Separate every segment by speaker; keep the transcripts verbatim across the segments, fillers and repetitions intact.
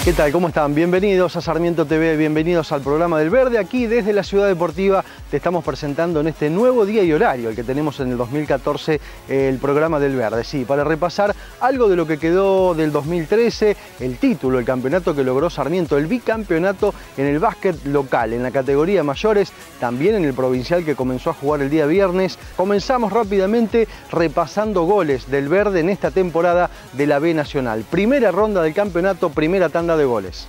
Speaker 1: ¿Qué tal? ¿Cómo están? Bienvenidos a Sarmiento T V, bienvenidos al programa del Verde. Aquí desde la Ciudad Deportiva te estamos presentando en este nuevo día y horario, el que tenemos en el dos mil catorce, el programa del Verde. Sí, para repasar algo de lo que quedó del dos mil trece, el título, el campeonato que logró Sarmiento, el bicampeonato en el básquet local, en la categoría mayores, también en el provincial que comenzó a jugar el día viernes. Comenzamos rápidamente repasando goles del Verde en esta temporada de la B Nacional. Primera ronda del campeonato, primera tanda de goles.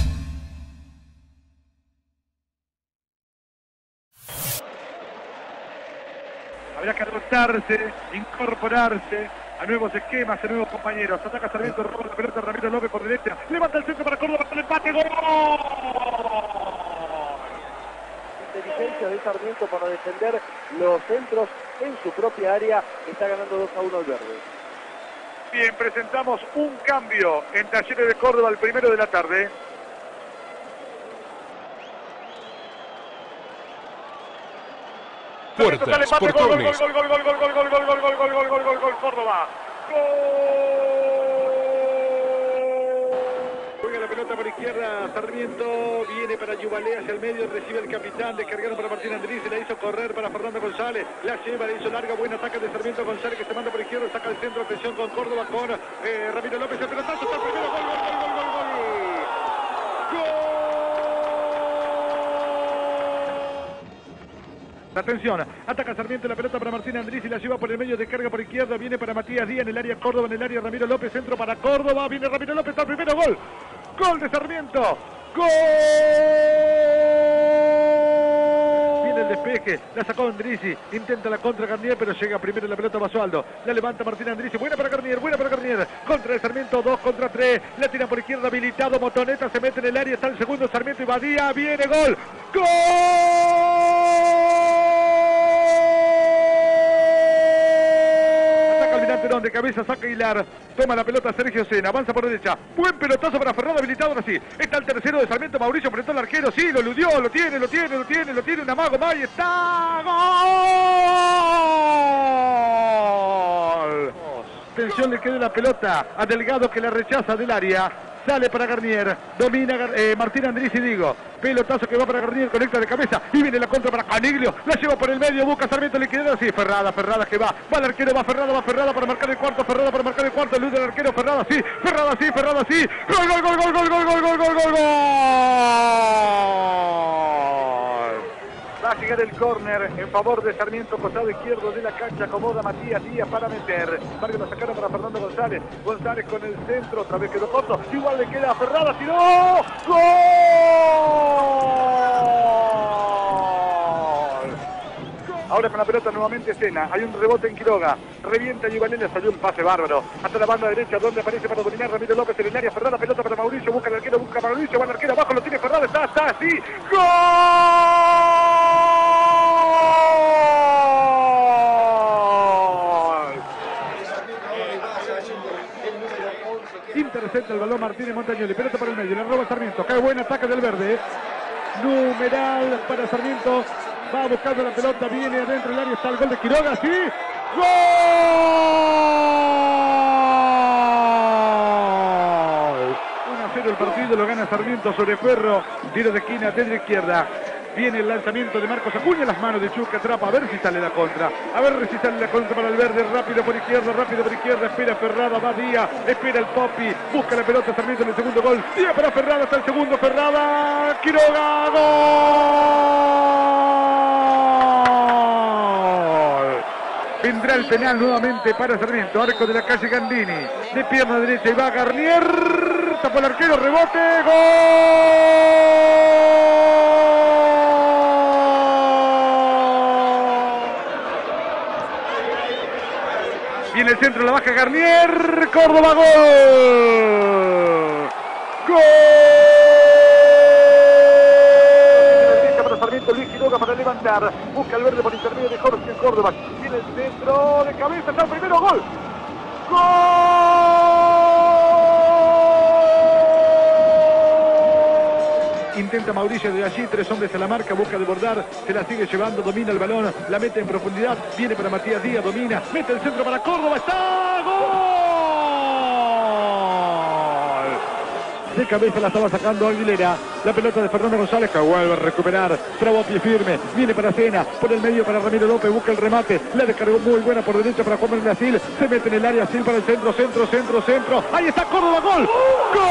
Speaker 2: Habrá que adaptarse, incorporarse a nuevos esquemas, a nuevos compañeros. Ataca Sarmiento, roba la pelota, Ramiro López por derecha, levanta el centro para Córdoba, para el empate, ¡gol!
Speaker 3: Inteligencia de Sarmiento para defender los centros en su propia área, está ganando dos a uno al Verde.
Speaker 2: Bien, presentamos un cambio en Talleres de Córdoba, el primero de la tarde.
Speaker 4: Puertas, portones.
Speaker 2: Gol, gol, gol, gol, gol, gol, gol, gol, gol, gol, gol, gol, gol, gol, gol, Córdoba. Gol. Juega la pelota por izquierda, Sarmiento viene para Yubalé hacia el medio, recibe el capitán, descargaron para Martín Andrés, se la hizo correr para Fernando González, la lleva, le hizo larga, buen ataque de Sarmiento González que se manda por izquierda, saca el centro, atención con Córdoba, con eh, Ramiro López, el pelotazo, está el primero, gol, gol, gol, gol, gol, gol. Atención, ataca Sarmiento, la pelota para Martín Andrés y la lleva por el medio, descarga por izquierda, viene para Matías Díaz en el área Córdoba, en el área Ramiro López, centro para Córdoba, viene Ramiro López al primero, gol, gol de Sarmiento, gol, viene el despeje, la sacó Andrisi, intenta la contra Garnier, pero llega primero la pelota Basualdo, la levanta Martín Andrisi, buena para Garnier, buena para Garnier, contra de Sarmiento, dos contra tres, la tira por izquierda, habilitado, Motoneta se mete en el área, está el segundo Sarmiento y Badía, viene gol, gol. De cabeza saca Aguilar, toma la pelota Sergio Sena, avanza por derecha, buen pelotazo para Ferrado, habilitado ahora sí, está el tercero de Sarmiento, Mauricio apretó al arquero, sí, lo eludió, lo tiene, lo tiene, lo tiene, lo tiene, un amago más y está, gol. Atención, le queda la pelota a Delgado que la rechaza del área, sale para Garnier, domina eh, Martín Andrés y digo, pelotazo que va para Garnier, conecta de cabeza y viene la contra para Caniglio, la lleva por el medio, busca Sarmiento, le queda así, Ferrada, Ferrada que va, va el arquero, va Ferrada, va Ferrada para marcar el cuarto, Ferrada para marcar el cuarto, luz del arquero, Ferrada sí, Ferrada sí, Ferrada sí, gol, gol, gol, gol, gol, gol, gol, gol, gol, gol, gol. Va a llegar el córner en favor de Sarmiento, costado izquierdo de la cancha, acomoda Matías Díaz para meter. Marca la sacaron para Fernando González. González con el centro, otra vez quedó corto. Igual le queda a Ferrada, tiró. ¡Gol! Ahora con la pelota nuevamente Sena, hay un rebote en Quiroga, revienta Yubalé, le salió un pase bárbaro, hasta la banda derecha donde aparece para dominar Ramiro López en el área, Ferrada, pelota para Mauricio, busca el arquero, busca para Mauricio, va el arquero abajo, lo tiene Ferrada, está, está, así, ¡gol! Intercepta el balón Martínez Montañoli, pelota para el medio, le roba Sarmiento, cae buen ataque del Verde, numeral para Sarmiento. Va buscando la pelota, viene adentro del área, está el gol de Quiroga, sí, ¡gol! uno a cero el partido, lo gana Sarmiento sobre Ferro, tiro de esquina desde la izquierda. Viene el lanzamiento de Marcos Acuña, las manos de Chuca, atrapa, a ver si sale la contra, a ver si sale la contra para el Verde, rápido por izquierda, rápido por izquierda, espera Ferrada, va Díaz, espera el Popi, busca la pelota Sarmiento en el segundo gol, Díaz para Ferrada, está el segundo, Ferrada, Quiroga, gol. Vendrá el penal nuevamente para Sarmiento, arco de la calle Gandini, de pierna derecha y va Garnier, tapó el arquero, rebote, gol. Viene el centro, la baja Garnier, Córdoba, gol. Gol. Para Sarmiento, Luis Quiroga para levantar, busca el Verde por intermedio de Jorge Córdoba, viene el centro de cabeza, está el primero, gol. ¡Gol! Intenta Mauricio de allí, tres hombres a la marca, busca desbordar, se la sigue llevando, domina el balón, la mete en profundidad, viene para Matías Díaz, domina, mete el centro para Córdoba, está, ¡gol! De cabeza la estaba sacando Aguilera. La pelota de Fernando González, que vuelve a recuperar. Trabó a pie firme. Viene para Cena. Por el medio para Ramiro López. Busca el remate. La descargó muy buena por derecha para Juan Manuel Asil. Se mete en el área. Asil para el centro, centro, centro, centro. Ahí está Córdoba. Gol. ¡Gol!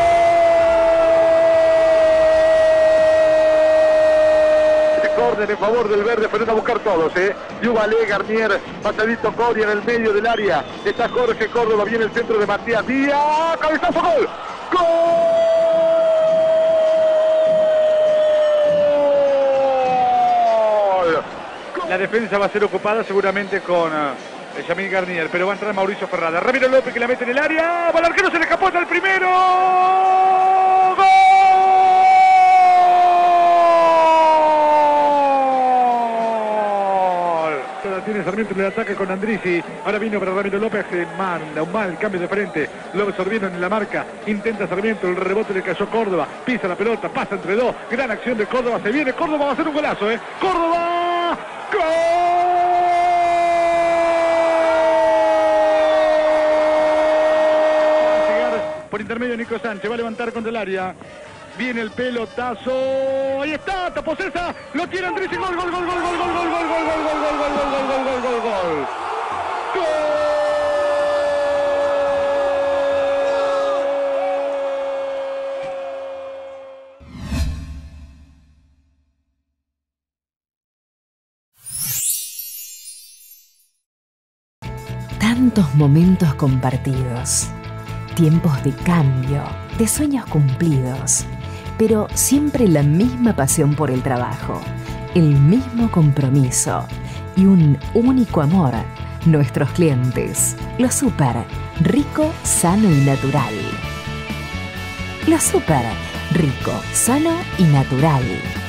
Speaker 2: Córner en favor del verde, fueron a buscar todos, ¿eh? Yuvalé, Garnier, pasadito Coria en el medio del área. Está Jorge Córdoba, viene el centro de Matías Díaz. ¡Cabezazo, gol! ¡Gol! La defensa va a ser ocupada seguramente con uh, Yamil Garnier, pero va a entrar Mauricio Ferrada. Ramiro López que la mete en el área. Va al arquero, se le escapó hasta el primero. ¡Gol! Tiene Sarmiento en el ataque con Andrisi. Ahora vino para Ramiro López. Se manda un mal cambio de frente. Luego Sorbieno en la marca. Intenta Sarmiento. El rebote le cayó Córdoba. Pisa la pelota. Pasa entre dos. Gran acción de Córdoba. Se viene Córdoba. Va a hacer un golazo, ¿eh? ¡Córdoba! ¡Gol! Por intermedio Nico Sánchez. Va a levantar contra el área. Viene el pelotazo. Ahí está, Taposesa. Lo tiene Andrés y gol, gol, gol, gol, gol, gol, gol, gol, gol, gol, gol, gol, gol, gol, gol, gol, gol, gol, gol.
Speaker 4: Tantos momentos compartidos, tiempos de cambio, de sueños cumplidos, pero siempre la misma pasión por el trabajo, el mismo compromiso y un único amor, nuestros clientes. Lo Super, rico, sano y natural. Lo Super, rico, sano y natural.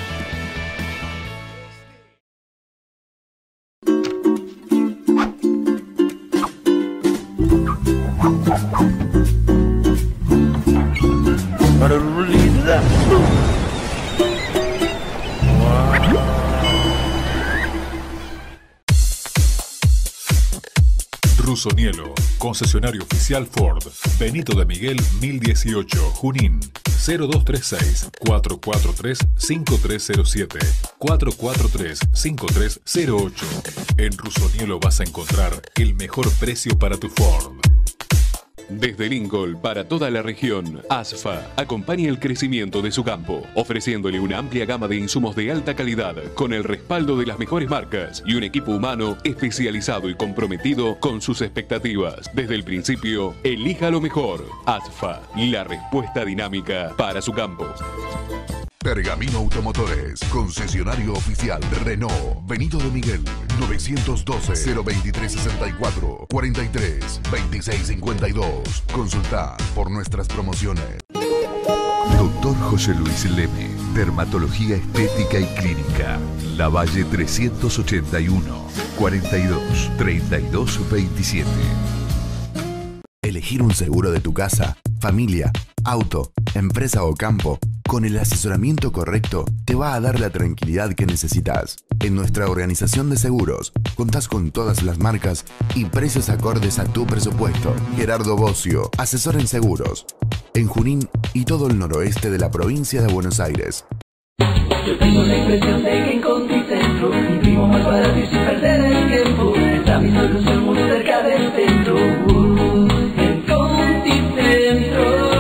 Speaker 5: Rusonielo, concesionario oficial Ford, Benito de Miguel mil dieciocho, Junín, cero dos tres seis, cuatro cuatro tres, cinco tres cero siete, cuatro cuatro tres, cinco tres cero ocho. En Rusonielo vas a encontrar el mejor precio para tu Ford.
Speaker 6: Desde Lincoln para toda la región, ASFA acompaña el crecimiento de su campo, ofreciéndole una amplia gama de insumos de alta calidad, con el respaldo de las mejores marcas y un equipo humano especializado y comprometido con sus expectativas. Desde el principio, elija lo mejor. ASFA, la respuesta dinámica para su campo.
Speaker 7: Pergamino Automotores, concesionario oficial Renault, Benito de Miguel, novecientos doce, cero veintitrés sesenta y cuatro, cuarenta y tres, veintiséis cincuenta y dos. Consulta por nuestras promociones.
Speaker 8: Doctor José Luis Leme, Dermatología Estética y Clínica, Lavalle trescientos ochenta y uno, cuarenta y dos, treinta y dos veintisiete.
Speaker 9: Elegir un seguro de tu casa, familia, auto, empresa o campo con el asesoramiento correcto te va a dar la tranquilidad que necesitas. En nuestra organización de seguros contás con todas las marcas y precios acordes a tu presupuesto. Gerardo Bocio, asesor en seguros, en Junín y todo el noroeste de la provincia de Buenos Aires.
Speaker 10: Yo tengo la impresión de que en Conticentro vivimos más barato y sin perder el tiempo. Está mi solución muy cerca del centro. Uh, en Conticentro.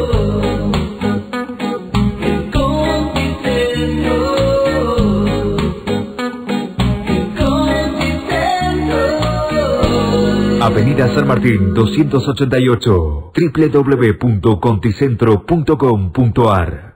Speaker 10: En Conticentro. En Conticentro.
Speaker 8: Avenida San Martín doscientos ochenta y ocho, doble u doble u doble u punto conticentro punto com punto a r.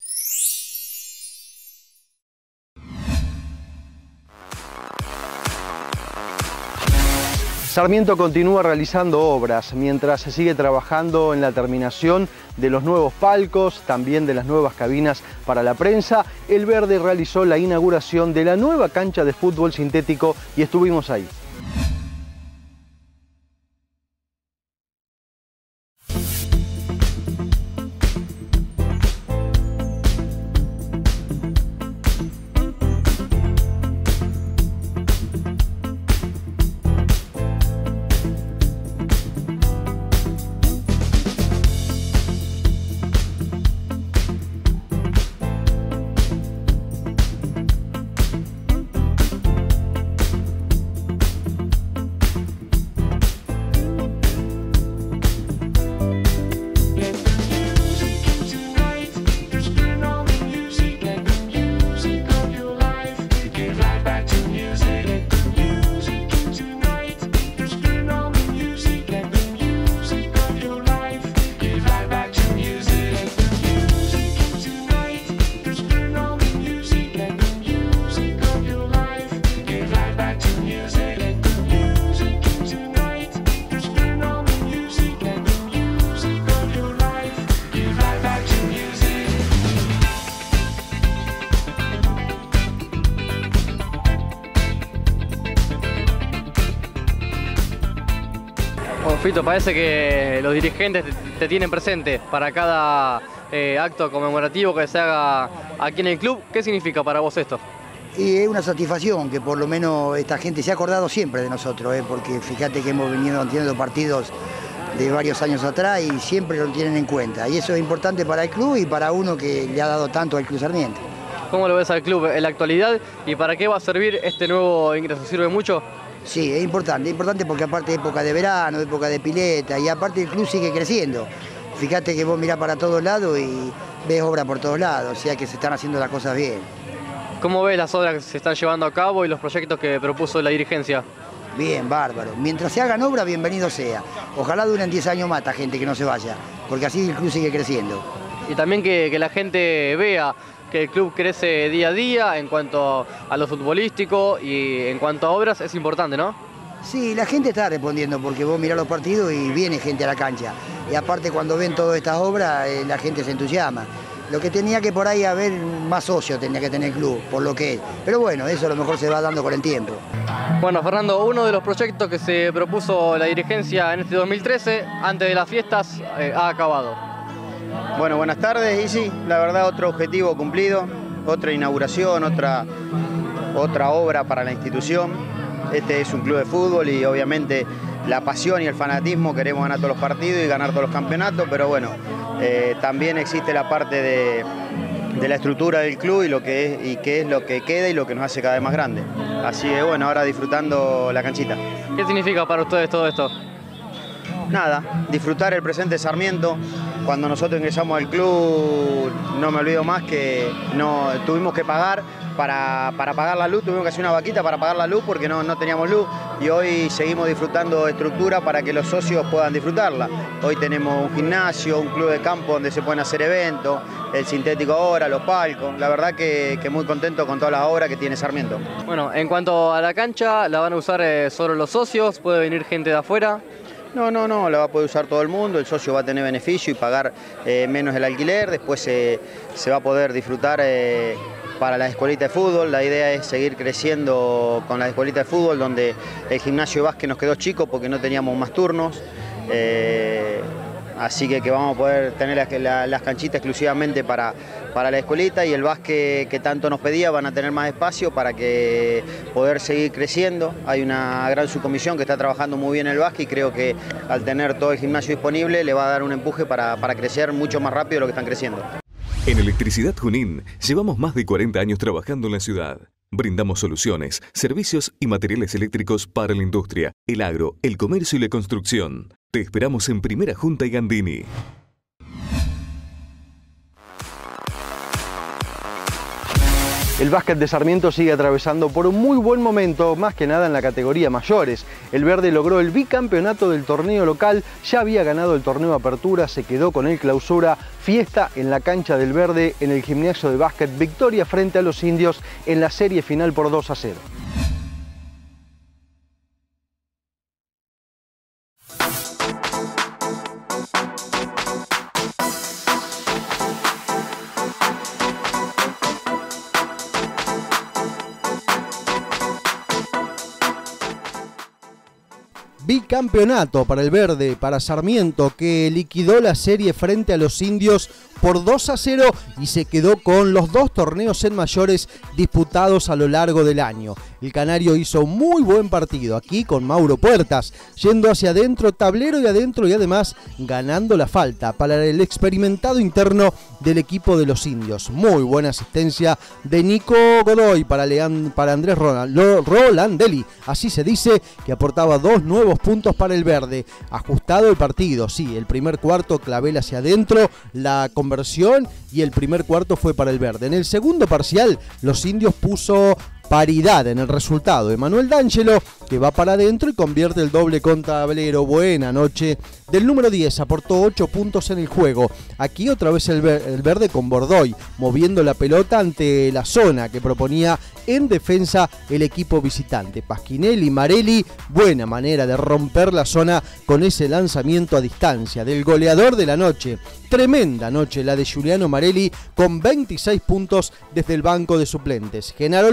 Speaker 1: Sarmiento continúa realizando obras mientras se sigue trabajando en la terminación de los nuevos palcos, también de las nuevas cabinas para la prensa. El Verde realizó la inauguración de la nueva cancha de fútbol sintético y estuvimos ahí.
Speaker 11: Fito, parece que los dirigentes te, te tienen presente para cada eh, acto conmemorativo que se haga aquí en el club. ¿Qué significa para vos esto?
Speaker 12: Y es una satisfacción que por lo menos esta gente se ha acordado siempre de nosotros, ¿eh? Porque fíjate que hemos venido teniendo partidos de varios años atrás y siempre lo tienen en cuenta. Y eso es importante para el club y para uno que le ha dado tanto al Club Sarmiento.
Speaker 11: ¿Cómo lo ves al club en la actualidad y para qué va a servir este nuevo ingreso? ¿Sirve mucho?
Speaker 12: Sí, es importante, es importante porque aparte de época de verano, época de pileta y aparte el club sigue creciendo. Fíjate que vos mirás para todos lados y ves obra por todos lados, o sea que se están haciendo las cosas bien.
Speaker 11: ¿Cómo ves las obras que se están llevando a cabo y los proyectos que propuso la dirigencia?
Speaker 12: Bien, bárbaro. Mientras se hagan obras, bienvenido sea. Ojalá duren diez años más esta gente que no se vaya, porque así el club sigue creciendo.
Speaker 11: Y también que, que la gente vea que el club crece día a día en cuanto a lo futbolístico y en cuanto a obras es importante, ¿no?
Speaker 12: Sí, la gente está respondiendo porque vos mirás los partidos y viene gente a la cancha. Y aparte cuando ven todas estas obras, eh, la gente se entusiasma. Lo que tenía que por ahí haber más socios tenía que tener el club, por lo que es. Pero bueno, eso a lo mejor se va dando con el tiempo.
Speaker 11: Bueno, Fernando, uno de los proyectos que se propuso la dirigencia en este dos mil trece, antes de las fiestas, eh, ha acabado.
Speaker 13: Bueno, buenas tardes y sí, la verdad otro objetivo cumplido, otra inauguración, otra, otra obra para la institución. Este es un club de fútbol y obviamente la pasión y el fanatismo, queremos ganar todos los partidos y ganar todos los campeonatos, pero bueno, eh, también existe la parte de, de la estructura del club y, lo que es, y qué es lo que queda y lo que nos hace cada vez más grande. Así que bueno, ahora disfrutando la canchita.
Speaker 11: ¿Qué significa para ustedes todo esto?
Speaker 13: Nada, disfrutar el presente Sarmiento. Cuando nosotros ingresamos al club, no me olvido más que no tuvimos que pagar para, para pagar la luz, tuvimos que hacer una vaquita para pagar la luz porque no, no teníamos luz y hoy seguimos disfrutando de estructura para que los socios puedan disfrutarla. Hoy tenemos un gimnasio, un club de campo donde se pueden hacer eventos, el sintético ahora, los palcos. La verdad que, que muy contento con todas las obras que tiene Sarmiento.
Speaker 11: Bueno, en cuanto a la cancha, ¿la van a usar eh, solo los socios? ¿Puede venir gente de afuera?
Speaker 13: No, no, no, la va a poder usar todo el mundo, el socio va a tener beneficio y pagar eh, menos el alquiler, después eh, se va a poder disfrutar eh, para la escuelita de fútbol. La idea es seguir creciendo con la escuelita de fútbol, donde el gimnasio de básquet nos quedó chico porque no teníamos más turnos. Eh, Así que, que vamos a poder tener las, la, las canchitas exclusivamente para, para la escuelita y el básquet que tanto nos pedía van a tener más espacio para que poder seguir creciendo. Hay una gran subcomisión que está trabajando muy bien el básquet y creo que al tener todo el gimnasio disponible le va a dar un empuje para, para crecer mucho más rápido de lo que están creciendo.
Speaker 14: En Electricidad Junín llevamos más de cuarenta años trabajando en la ciudad. Brindamos soluciones, servicios y materiales eléctricos para la industria, el agro, el comercio y la construcción. Te esperamos en Primera Junta y Gandini.
Speaker 1: El básquet de Sarmiento sigue atravesando por un muy buen momento, más que nada en la categoría mayores. El verde logró el bicampeonato del torneo local, ya había ganado el torneo Apertura, se quedó con el Clausura, fiesta en la cancha del verde en el gimnasio de básquet, victoria frente a los indios en la serie final por dos a cero. Bicampeonato para el verde, para Sarmiento, que liquidó la serie frente a los indios por dos a cero y se quedó con los dos torneos en mayores disputados a lo largo del año. El canario hizo un muy buen partido aquí con Mauro Puertas, yendo hacia adentro, tablero y adentro y además ganando la falta para el experimentado interno del equipo de los indios. Muy buena asistencia de Nico Godoy para, Leand para Andrés Rolandelli, así se dice, que aportaba dos nuevos puntos para el verde. Ajustado el partido, sí, el primer cuarto Clavel hacia adentro, la conversión y el primer cuarto fue para el verde. En el segundo parcial los indios puso paridad en el resultado. Emanuel D'Angelo, que va para adentro y convierte el doble con tablero. Buena noche del número diez, aportó ocho puntos en el juego. Aquí otra vez el, ver el verde con Bordoy, moviendo la pelota ante la zona que proponía en defensa el equipo visitante. Pasquinelli, Marelli, buena manera de romper la zona con ese lanzamiento a distancia del goleador de la noche. Tremenda noche la de Giuliano Marelli con veintiséis puntos desde el banco de suplentes. Genaro Lorio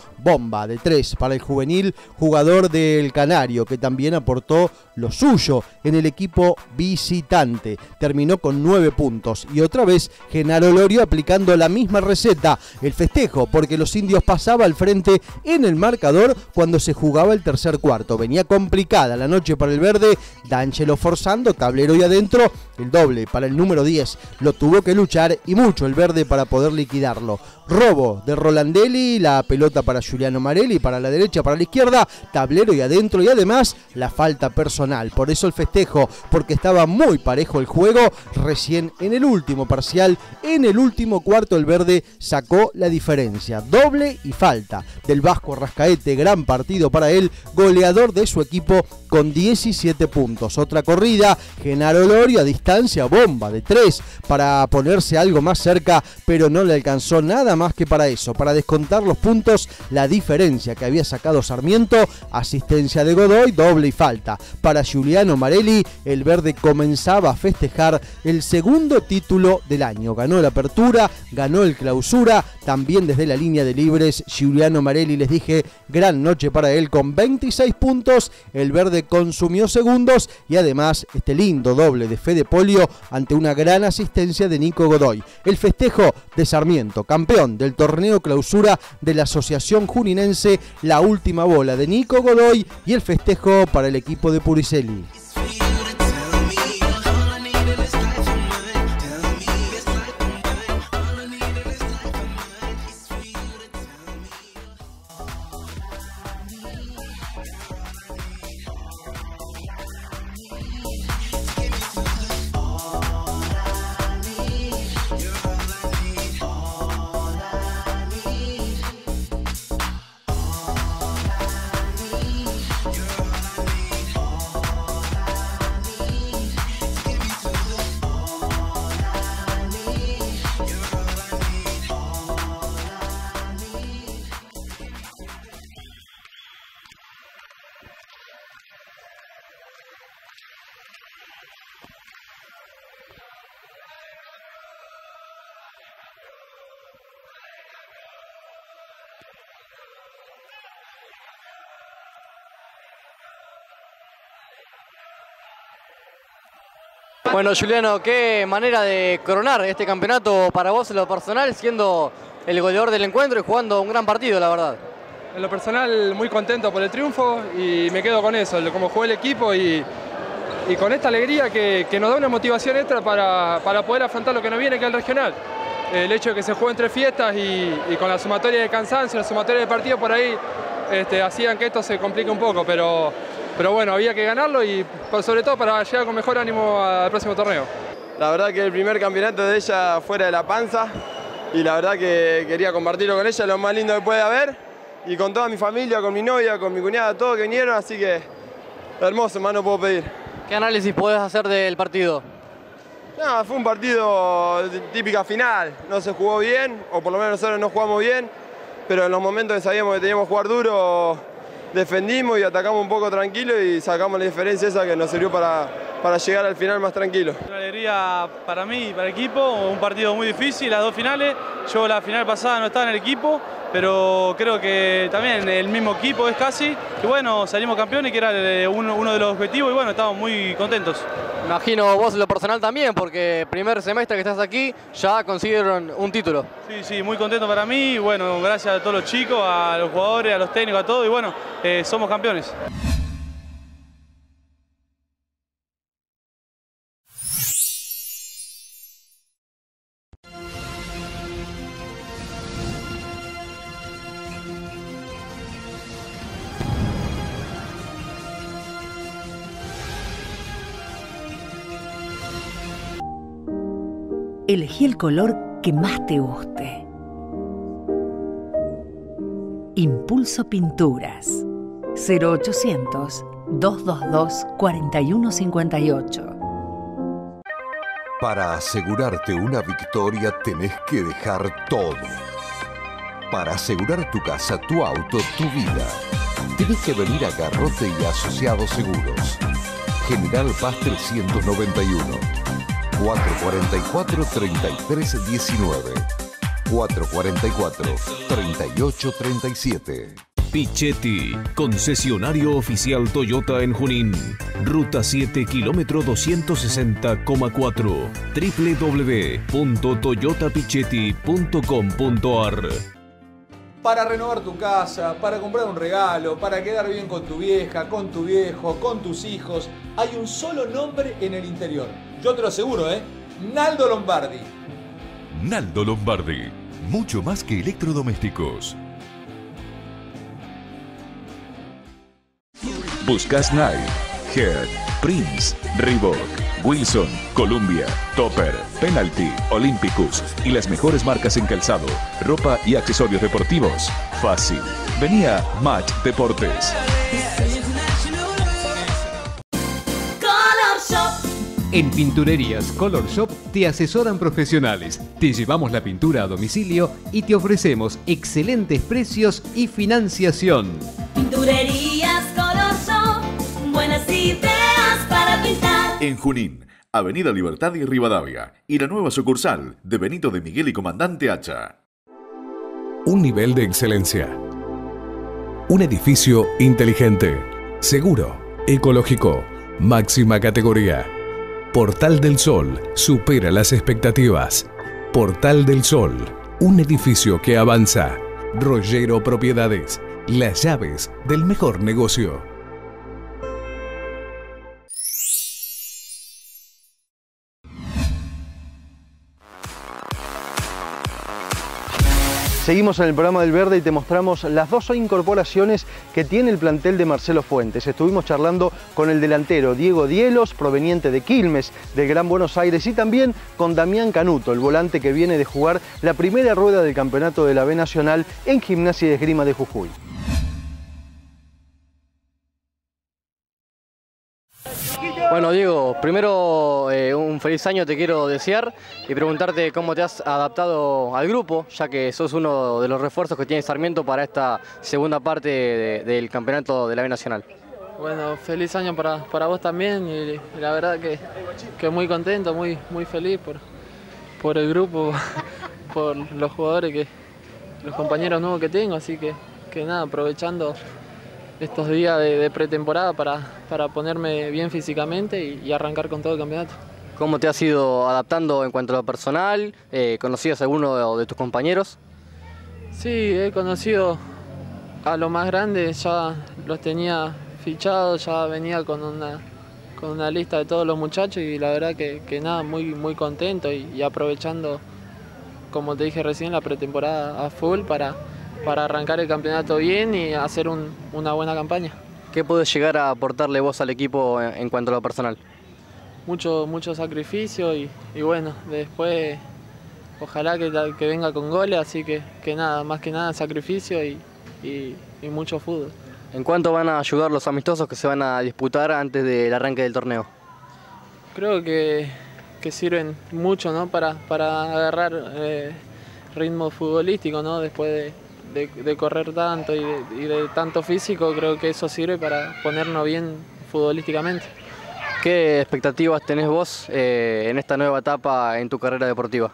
Speaker 1: bomba de tres para el juvenil jugador del Canario, que también aportó lo suyo en el equipo visitante. Terminó con nueve puntos y otra vez Genaro Lorio aplicando la misma receta, el festejo, porque los indios pasaba al frente en el marcador cuando se jugaba el tercer cuarto. Venía complicada la noche para el verde, D'Angelo forzando, tablero y adentro, el doble para el número diez, lo tuvo que luchar y mucho el verde para poder liquidarlo. Robo de Rolandelli, la pelota para Giuliano Marelli, para la derecha, para la izquierda, tablero y adentro, y además la falta personal. Por eso el festejo, porque estaba muy parejo el juego. Recién en el último parcial, en el último cuarto, el verde sacó la diferencia. Doble y falta del Vasco Arrascaete, gran partido para él, goleador de su equipo con diecisiete puntos. Otra corrida, Genaro Lorio a distancia, bomba de tres para ponerse algo más cerca, pero no le alcanzó nada más que para eso, para descontar los puntos, la diferencia que había sacado Sarmiento. Asistencia de Godoy, doble y falta para Giuliano Marelli. El verde comenzaba a festejar el segundo título del año. Ganó la apertura, ganó el clausura, también desde la línea de libres. Giuliano Marelli, les dije, gran noche para él con veintiséis puntos. El verde consumió segundos y además este lindo doble de Fede Polio ante una gran asistencia de Nico Godoy. El festejo de Sarmiento, campeón del torneo clausura de la Asociación Juninense, la última bola de Nico Godoy y el festejo para el equipo de Puricelli.
Speaker 11: Bueno, Giuliano, qué manera de coronar este campeonato para vos en lo personal, siendo el goleador del encuentro y jugando un gran partido, la verdad.
Speaker 15: En lo personal, muy contento por el triunfo y me quedo con eso, como jugó el equipo y, y con esta alegría que, que nos da una motivación extra para, para poder afrontar lo que nos viene, que es el regional. El hecho de que se juegue entre fiestas y, y con la sumatoria de cansancio, la sumatoria de partido por ahí, este, hacían que esto se complique un poco, pero... Pero bueno, había que ganarlo y sobre todo para llegar con mejor ánimo al próximo torneo.
Speaker 16: La verdad que el primer campeonato de ella fuera de La Panza y la verdad que quería compartirlo con ella, lo más lindo que puede haber, y con toda mi familia, con mi novia, con mi cuñada, todos que vinieron, así que hermoso, más no puedo pedir.
Speaker 11: ¿Qué análisis podés hacer del partido?
Speaker 16: No, fue un partido de típica final, no se jugó bien, o por lo menos nosotros no jugamos bien, pero en los momentos que sabíamos que teníamos que jugar duro, defendimos y atacamos un poco tranquilo y sacamos la diferencia esa que nos sirvió para, para llegar al final más tranquilo.
Speaker 17: Una alegría para mí y para el equipo, un partido muy difícil, las dos finales. Yo la final pasada no estaba en el equipo, pero creo que también el mismo equipo es casi. Y bueno, salimos campeones, que era uno, uno de los objetivos, y bueno, estamos muy contentos.
Speaker 11: Imagino vos en lo personal también, porque primer semestre que estás aquí ya consiguieron un título.
Speaker 17: Sí, sí, muy contento para mí. Bueno, gracias a todos los chicos, a los jugadores, a los técnicos, a todos. Y bueno, eh, somos campeones.
Speaker 4: Elegí el color que más te guste. Impulso Pinturas. cero ochocientos, doscientos veintidós, cuarenta y uno cincuenta y ocho.
Speaker 18: Para asegurarte una victoria tenés que dejar todo. Para asegurar tu casa, tu auto, tu vida, tenés que venir a Garrote y Asociados Seguros. General Paz trescientos noventa y uno. cuatrocientos cuarenta y cuatro, treinta y tres diecinueve. cuatro cuatro cuatro, tres ocho tres siete.
Speaker 19: Pichetti, concesionario oficial Toyota en Junín. Ruta siete, kilómetro doscientos sesenta coma cuatro. doble u doble u doble u punto toyota pichetti punto com punto a r.
Speaker 20: Para renovar tu casa, para comprar un regalo, para quedar bien con tu vieja, con tu viejo, con tus hijos, hay un solo nombre en el interior. Yo te lo aseguro, ¿eh? Naldo Lombardi.
Speaker 8: Naldo Lombardi. Mucho más que electrodomésticos.
Speaker 21: Buscas Nike, Head, Prince, Reebok, Wilson, Columbia, Topper, Penalty, Olympicus y las mejores marcas en calzado, ropa y accesorios deportivos. Fácil. Vení a Match Deportes.
Speaker 22: En Pinturerías Color Shop te asesoran profesionales, te llevamos la pintura a domicilio y te ofrecemos excelentes precios y financiación.
Speaker 10: Pinturerías Color Shop, buenas ideas para pintar.
Speaker 23: En Junín, Avenida Libertad y Rivadavia, y la nueva sucursal de Benito de Miguel y Comandante Hacha.
Speaker 8: Un nivel de excelencia. Un edificio inteligente, seguro, ecológico, máxima categoría. Portal del Sol supera las expectativas. Portal del Sol, un edificio que avanza. Rollero Propiedades, las llaves del mejor negocio.
Speaker 1: Seguimos en el programa del Verde y te mostramos las dos incorporaciones que tiene el plantel de Marcelo Fuentes. Estuvimos charlando con el delantero Diego Dielos, proveniente de Quilmes, del Gran Buenos Aires, y también con Damián Canuto, el volante que viene de jugar la primera rueda del campeonato de la B Nacional en Gimnasia y Esgrima de Jujuy.
Speaker 11: Bueno, Diego, primero eh, un feliz año te quiero desear y preguntarte cómo te has adaptado al grupo, ya que sos uno de los refuerzos que tiene Sarmiento para esta segunda parte de, del campeonato de la B Nacional.
Speaker 24: Bueno, feliz año para, para vos también y, y la verdad que, que muy contento, muy, muy feliz por, por el grupo, por los jugadores, que los compañeros nuevos que tengo, así que, que nada, aprovechando estos días de, de pretemporada para, para ponerme bien físicamente y, y arrancar con todo el campeonato.
Speaker 11: ¿Cómo te has ido adaptando en cuanto a lo personal? Eh, ¿Conocías a alguno de, de tus compañeros?
Speaker 24: Sí, he conocido a los más grandes, ya los tenía fichados, ya venía con una, con una lista de todos los muchachos y la verdad que, que nada, muy, muy contento y, y aprovechando, como te dije recién, la pretemporada a full para para arrancar el campeonato bien y hacer un, una buena campaña.
Speaker 11: ¿Qué podés llegar a aportarle vos al equipo en, en cuanto a lo personal?
Speaker 24: Mucho, mucho sacrificio y, y bueno, después ojalá que, que venga con goles, así que, que nada, más que nada sacrificio y, y, y mucho fútbol.
Speaker 11: ¿En cuánto van a ayudar los amistosos que se van a disputar antes del arranque del torneo?
Speaker 24: Creo que, que sirven mucho, ¿no? para, para agarrar eh, ritmo futbolístico, ¿no? Después de De, de correr tanto y de, y de tanto físico, creo que eso sirve para ponernos bien futbolísticamente.
Speaker 11: ¿Qué expectativas tenés vos eh, en esta nueva etapa en tu carrera deportiva?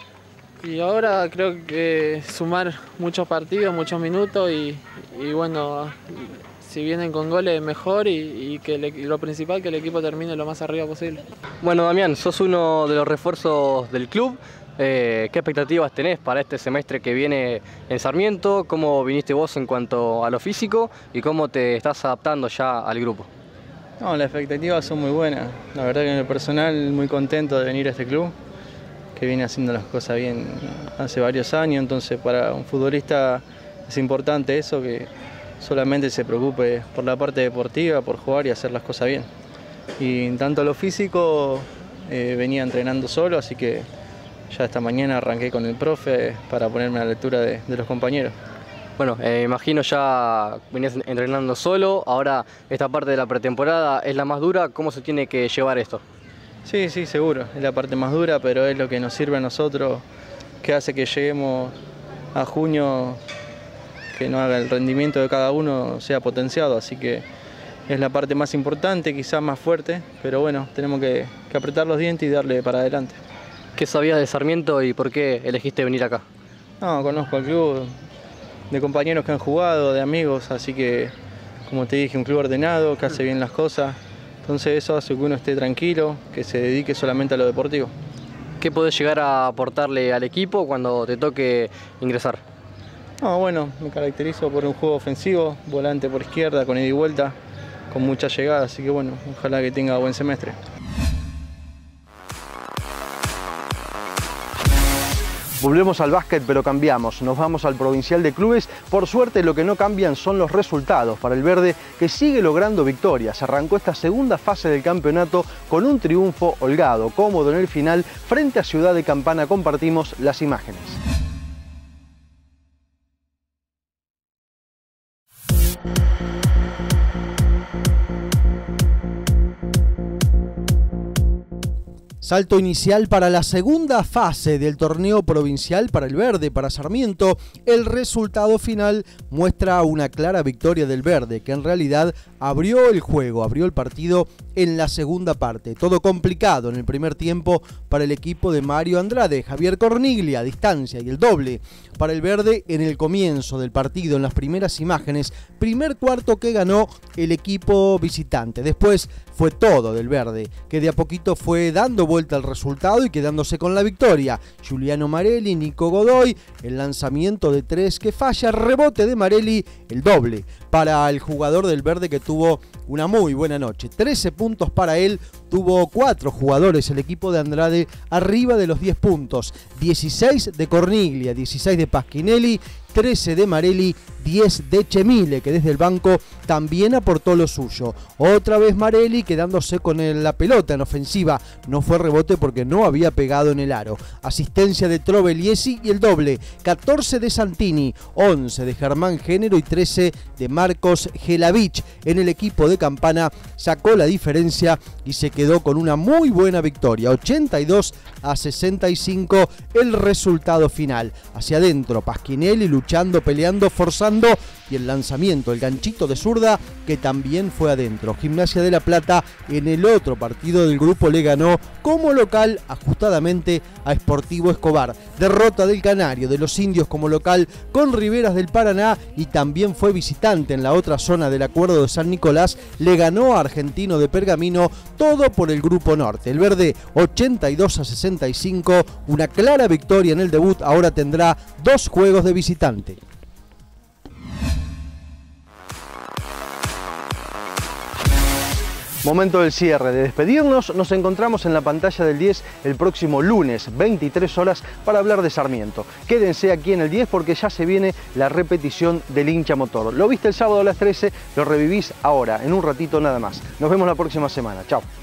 Speaker 24: Y ahora creo que sumar muchos partidos, muchos minutos y, y bueno, si vienen con goles mejor y, y que le, y lo principal que el equipo termine lo más arriba posible.
Speaker 11: Bueno, Damián, sos uno de los refuerzos del club. Eh, ¿Qué expectativas tenés para este semestre que viene en Sarmiento? ¿Cómo viniste vos en cuanto a lo físico y cómo te estás adaptando ya al grupo?
Speaker 25: No, las expectativas son muy buenas. La verdad que en el personal muy contento de venir a este club, que viene haciendo las cosas bien hace varios años, entonces para un futbolista es importante eso, que solamente se preocupe por la parte deportiva, por jugar y hacer las cosas bien. Y en tanto a lo físico, eh, venía entrenando solo, así que ya esta mañana arranqué con el profe para ponerme a la altura de, de los compañeros.
Speaker 11: Bueno, eh, imagino ya venías entrenando solo, ahora esta parte de la pretemporada es la más dura. ¿Cómo se tiene que llevar esto?
Speaker 25: Sí, sí, seguro, es la parte más dura, pero es lo que nos sirve a nosotros, que hace que lleguemos a junio, que no haga el rendimiento de cada uno sea potenciado, así que es la parte más importante, quizás más fuerte, pero bueno, tenemos que, que apretar los dientes y darle para adelante.
Speaker 11: ¿Qué sabías de Sarmiento y por qué elegiste venir acá?
Speaker 25: No, conozco al club, de compañeros que han jugado, de amigos, así que, como te dije, un club ordenado, que hace bien las cosas. Entonces eso hace que uno esté tranquilo, que se dedique solamente a lo deportivo.
Speaker 11: ¿Qué podés llegar a aportarle al equipo cuando te toque ingresar?
Speaker 25: No, bueno, me caracterizo por un juego ofensivo, volante por izquierda, con ida y vuelta, con mucha llegada, así que bueno, ojalá que tenga buen semestre.
Speaker 1: Volvemos al básquet, pero cambiamos. Nos vamos al provincial de clubes. Por suerte, lo que no cambian son los resultados para el verde, que sigue logrando victorias. Arrancó esta segunda fase del campeonato con un triunfo holgado, cómodo en el final, frente a Ciudad de Campana. Compartimos las imágenes. Salto inicial para la segunda fase del torneo provincial para el verde, para Sarmiento. El resultado final muestra una clara victoria del verde, que en realidad abrió el juego, abrió el partido en la segunda parte. Todo complicado en el primer tiempo para el equipo de Mario Andrade. Javier Corniglia a distancia y el doble para el verde en el comienzo del partido, en las primeras imágenes. Primer cuarto que ganó el equipo visitante. Después fue todo del verde, que de a poquito fue dando vuelta al resultado y quedándose con la victoria. Giuliano Marelli, Nico Godoy, el lanzamiento de tres que falla, rebote de Marelli, el doble para el jugador del verde, que tuvo una muy buena noche. trece puntos para él, tuvo cuatro jugadores el equipo de Andrade arriba de los diez puntos. dieciséis de Corniglia, dieciséis de Pasquinelli, trece de Marelli, diez de Chemile, que desde el banco también aportó lo suyo. Otra vez Marelli quedándose con el, la pelota en ofensiva. No fue rebote porque no había pegado en el aro. Asistencia de Troveliesi y el doble. catorce de Santini, once de Germán Género y trece de Marcos Gelavich. En el equipo de Campana sacó la diferencia y se quedó con una muy buena victoria. ochenta y dos a sesenta y cinco el resultado final. Hacia adentro, Pasquinelli luchando, peleando, forzando, y el lanzamiento, el ganchito de zurda, que también fue adentro. Gimnasia de La Plata en el otro partido del grupo le ganó como local ajustadamente a Sportivo Escobar. Derrota del Canario, de los Indios como local con Riveras del Paraná, y también fue visitante en la otra zona del acuerdo de San Nicolás. Le ganó a Argentino de Pergamino, todo por el grupo norte. El verde ochenta y dos a sesenta y cinco, una clara victoria en el debut. Ahora tendrá dos juegos de visitante. Momento del cierre, de despedirnos. Nos encontramos en la pantalla del diez el próximo lunes, veintitrés horas, para hablar de Sarmiento. Quédense aquí en el diez porque ya se viene la repetición del hincha motor. Lo viste el sábado a las trece, lo revivís ahora, en un ratito nada más. Nos vemos la próxima semana. Chao.